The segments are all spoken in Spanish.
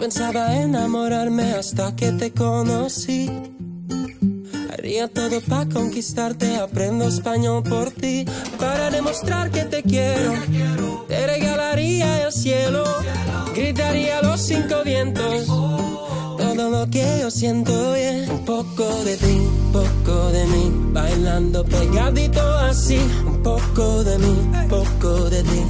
pensaba enamorarme hasta que te conocí. Haría todo para conquistarte, aprendo español por ti. Para demostrar que te quiero, te regalaría el cielo. Gritaría los 5 vientos todo lo que yo siento, yeah. Un poco de ti, un poco de mí, bailando pegadito así. Un poco de mí, un poco de ti.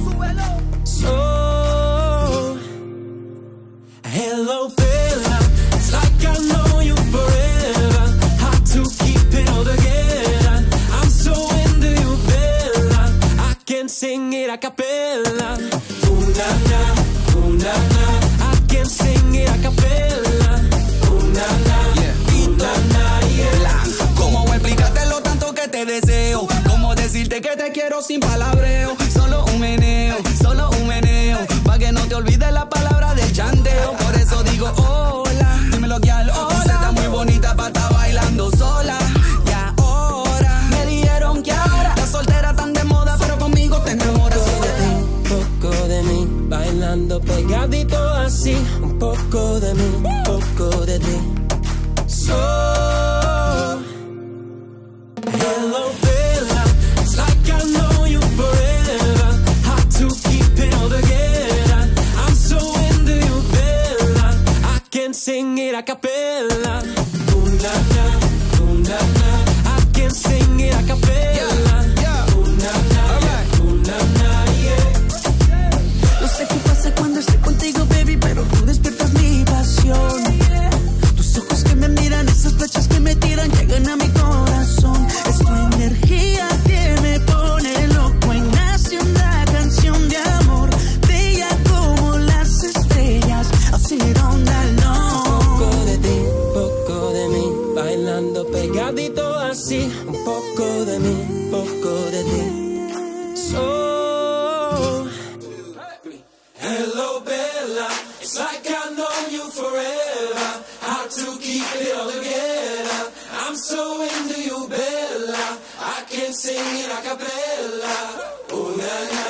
So, hello Bella, it's like I know you forever. Hard to keep it all together. I'm so into you, Bella. I can sing it a cappella. Ooh na na, ooh na na. I can sing it a cappella. Ooh na na, yeah. Ooh na na, yeah. ¿Cómo explicarte lo tanto que te deseo? ¿Cómo decirte que te quiero sin palabreo? Solo un meneo, pa' que no te olvides la palabra del chanteo. Por eso digo hola, dímelo que al hola. Tú estás muy bonita pa' estar bailando sola. Y ahora me dijeron que ahora estás soltera tan de moda, pero conmigo te enamoras. Un poco de mí, bailando pegadito así. Un poco de mí, un poco de ti. So, hello Bella, it's like I know you forever. Hard to keep it all together. I'm so into you, Bella. I can sing it a cappella. Ooh na na, ooh na na. I can sing it a cappella. Ooh na na, ooh na na, yeah. No sé qué pasa cuando estoy contigo, baby, pero tú despiertas mi pasión. Tus ojos que me miran, esas flechas que me tiran, llegan a mi corazón. Es tu energía que me pone loco y nace una canción de amor, bella como las estrellas. I'll sing it all night long. Un poco de ti, un poco de mí, bailando pegadito así. Un poco de mí, un poco de ti. So, hello Bella, it's like I know you forever. Hard to keep it all together. I'm so into you, Bella. I can sing it a cappella. Oh na na.